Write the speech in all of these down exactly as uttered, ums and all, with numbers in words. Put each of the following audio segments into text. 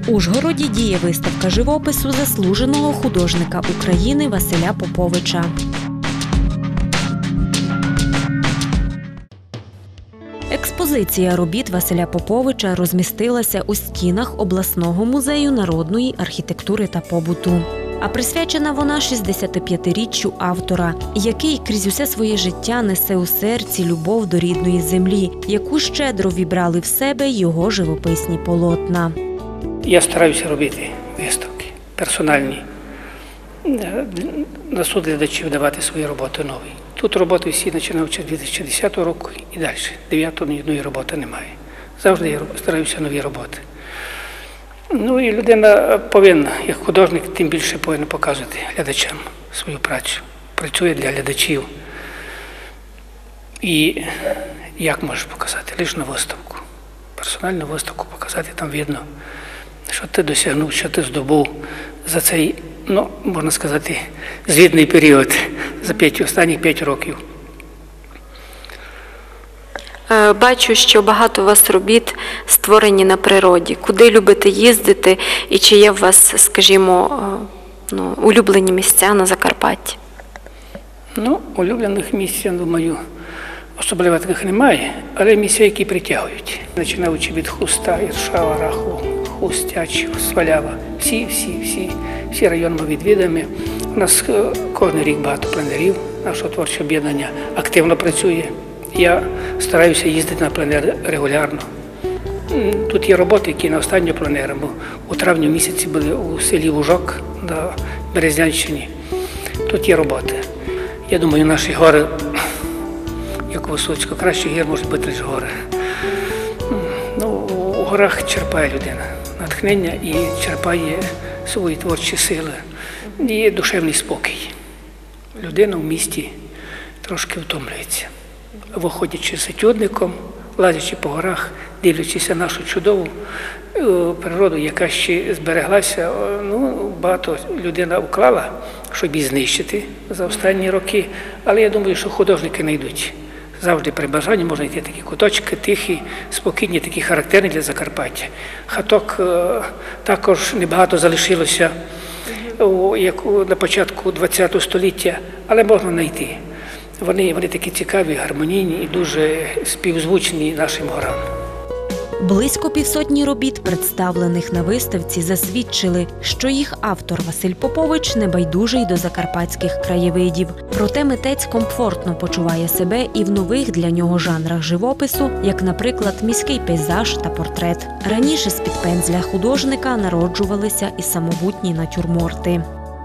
Ужгороді діє виставка живопису заслуженого художника України Василя Поповича. Експозиція робіт Василя Поповича розмістилася у стінах обласного музею народної архітектури та побуту. А присвячена вона шістдесятип'ятиріччю автора, який крізь усе своє життя несе у серці любов до рідної землі, яку щедро вібрали в себе його живописні полотна. Я стараюся робити виставки персональні, на суд глядачів давати свої роботи нові. Тут роботи всі починаються з дві тисячі десятого року і далі. дев'ятого ні одної роботи немає. Завжди я стараюся нові роботи. Ну і людина повинна, як художник, тим більше повинна показувати глядачам свою працю. Працює для глядачів. І як можеш показати? Лише на виставку. Персональну виставку показати, там видно, що ти досягнув, що ти здобув за цей, ну, можна сказати, звітний період, за п'ять, останніх п'ять років. Бачу, що багато у вас робіт створені на природі. Куди любите їздити і чи є у вас, скажімо, ну, улюблені місця на Закарпатті? Ну, улюблених місць, я думаю, особливо таких немає, але місця, які притягують. Починаючи від Хуста, Іршава, Раху, Хустяч, Свалява. Всі, всі, всі, всі райони ми відвідаємо. У нас кожен рік багато пленерів, наше творче об'єднання активно працює. Я стараюся їздити на пленер регулярно. Тут є роботи, які на останнього пленера. У травні місяці були у селі Лужок на Березнянщині. Тут є роботи. Я думаю, наші гори, як у Висоцького, краще гір можуть бути, ніж гори. Ну, у горах черпає людина натхнення і черпає свої творчі сили. І душевний спокій. Людина в місті трошки втомлюється. Виходячи з етюдником, лазячи по горах, дивлячись на нашу чудову природу, яка ще збереглася, ну, багато людина вклала, щоб її знищити за останні роки. Але я думаю, що художники знайдуть. Завжди при бажанні можна йти такі куточки, тихі, спокійні, такі характерні для Закарпаття. Хаток також небагато залишилося, як на початку ХХ століття, але можна знайти. Вони, вони такі цікаві, гармонійні і дуже співзвучні нашим горам. Близько півсотні робіт, представлених на виставці, засвідчили, що їх автор Василь Попович небайдужий до закарпатських краєвидів. Проте митець комфортно почуває себе і в нових для нього жанрах живопису, як, наприклад, міський пейзаж та портрет. Раніше з-під пензля художника народжувалися і самобутні натюрморти.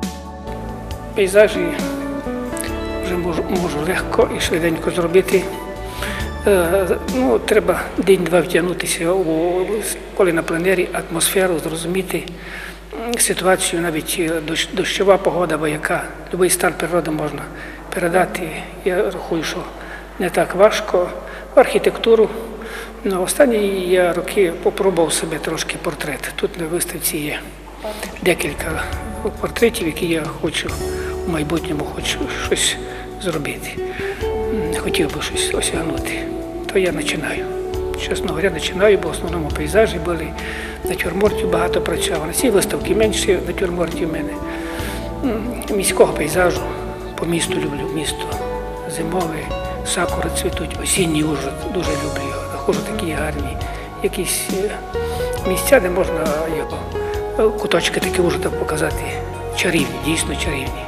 Пейзажі вже можу, можу легко і швиденько зробити. Ну, треба день-два втягнутися, у, коли на пленері, атмосферу, зрозуміти ситуацію, навіть дощова погода, бо яка, будь-який стан природи можна передати. Я рахую, що не так важко. Архітектуру. На останні я роки попробував себе трошки портрет. Тут на виставці є декілька портретів, які я хочу в майбутньому хочу щось зробити. Хотів би щось осягнути. То я починаю. Чесно говоря, починаю, бо в основному пейзажі були, натюрмортів багато працював. На цій виставці менше натюрмортів в мене. Міського пейзажу, по місту люблю, місто зимове, сакури цвітуть, осінній Ужгород, дуже люблю його. Заходжу такі гарні якісь місця, де можна його, куточки такі Ужгорода показати. Чарівні, дійсно чарівні.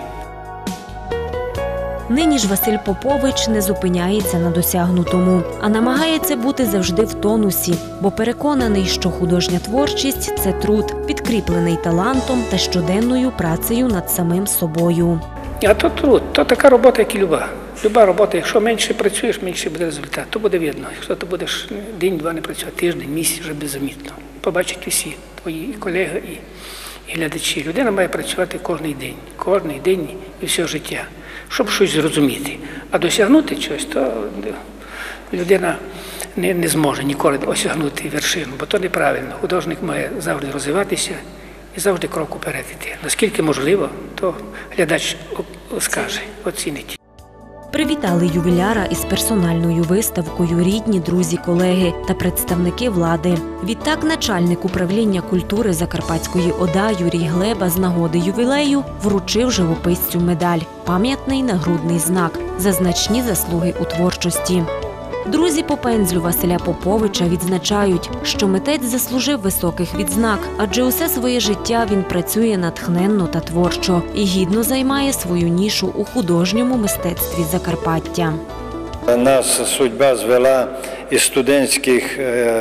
Нині ж Василь Попович не зупиняється на досягнутому, а намагається бути завжди в тонусі, бо переконаний, що художня творчість – це труд, підкріплений талантом та щоденною працею над самим собою. А то труд, то така робота, як і люба. Люба робота, якщо менше працюєш, менше буде результат, то буде видно. Якщо ти будеш день-два не працювати, тиждень, місяць, вже беззамітно. Побачать усі твої колеги і, і глядачі. Людина має працювати кожен день, кожен день і все життя, щоб щось зрозуміти. А досягнути щось, то людина не, не зможе ніколи осягнути вершину, бо то неправильно. Художник має завжди розвиватися і завжди крок уперед іти. Наскільки можливо, то глядач скаже, оцінить. Привітали ювіляра із персональною виставкою рідні, друзі, колеги та представники влади. Відтак начальник управління культури Закарпатської ОДА Юрій Глеба з нагоди ювілею вручив живописцю медаль – пам'ятний нагрудний знак за значні заслуги у творчості. Друзі по пензлю Василя Поповича відзначають, що митець заслужив високих відзнак, адже усе своє життя він працює натхненно та творчо і гідно займає свою нішу у художньому мистецтві Закарпаття. Нас судьба звела із студентських,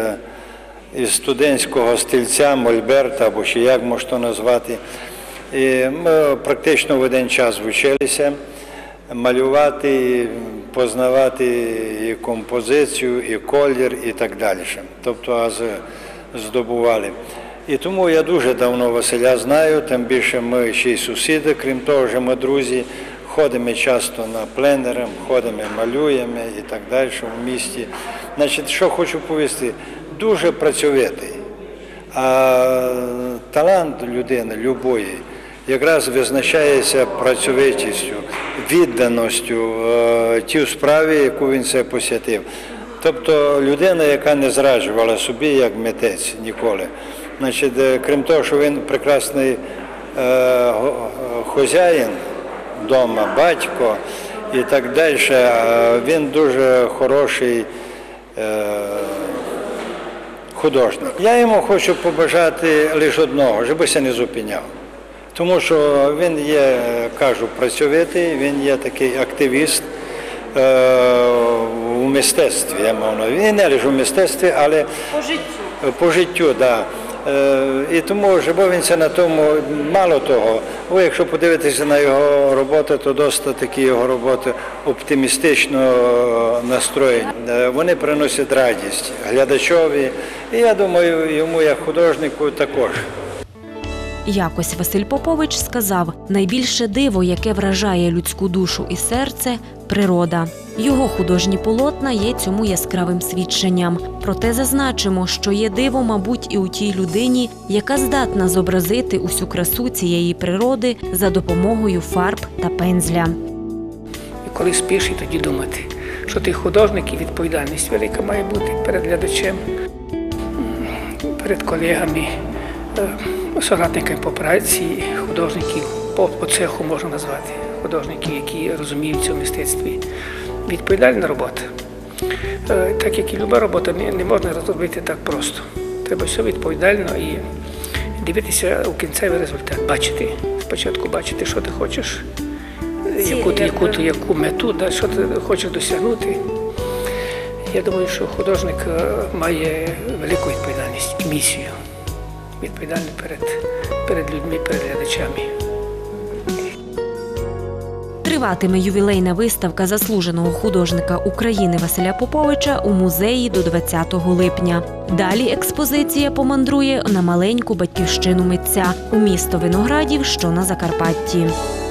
із студентського стільця, мольберта, або ще як можна назвати. І ми практично в один час вчилися малювати, познавати і композицію, і колір, і так далі. Тобто здобували. І тому я дуже давно Василя знаю, тим більше ми ще й сусіди, крім того, що ми друзі, ходимо часто на пленери, ходимо, малюємо і так далі в місті. Значить, що хочу повісти, дуже працьовитий, а талант людини, любої, якраз визначається працьовитістю, відданістю тій справі, яку він себе посвятив. Тобто людина, яка не зраджувала собі як митець ніколи. Значить, крім того, що він прекрасний е, хазяїн вдома, батько і так далі, він дуже хороший е, художник. Я йому хочу побажати лише одного, щоби не зупиняв. Тому що він є, кажу, працьовитий, він є такий активіст е, у мистецтві, я мав на увазі. Він не лише у мистецтві, але По життю. По життю, так. Е, і тому живовінця на тому, мало того, ви якщо подивитеся на його роботи, то досить такі його роботи оптимістично настроєні. Е, вони приносять радість глядачові, і я думаю, йому як художнику також. Якось Василь Попович сказав, найбільше диво, яке вражає людську душу і серце – природа. Його художні полотна є цьому яскравим свідченням. Проте зазначимо, що є диво, мабуть, і у тій людині, яка здатна зобразити усю красу цієї природи за допомогою фарб та пензля. І коли спиш, і тоді думати, що ти художник і відповідальність велика має бути перед глядачем, перед колегами, соратниками по праці, художників, по, по цеху можна назвати, художників, які розуміють в мистецтві. Відповідальна робота. Так як і люба робота, не, не можна розробити так просто. Треба все відповідально і дивитися у кінцевий результат. Бачити, спочатку бачити, що ти хочеш, яку, яку, яку, яку мету, да, що ти хочеш досягнути. Я думаю, що художник має велику відповідальність і місію. Відповідальний перед, перед людьми, перед глядачами. Триватиме ювілейна виставка заслуженого художника України Василя Поповича у музеї до двадцятого липня. Далі експозиція помандрує на маленьку батьківщину митця – у місто Виноградів, що на Закарпатті.